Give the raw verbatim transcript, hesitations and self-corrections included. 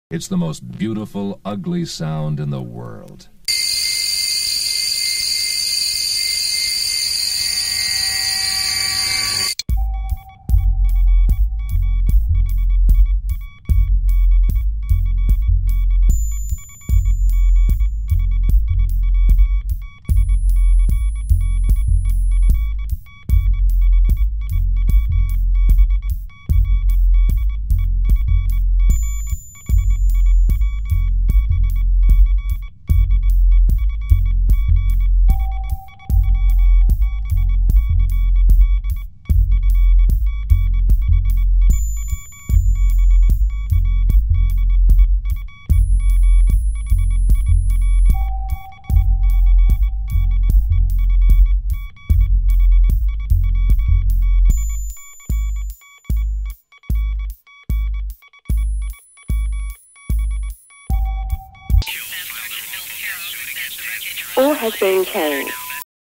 It's the most beautiful, ugly sound in the world. All has been changed.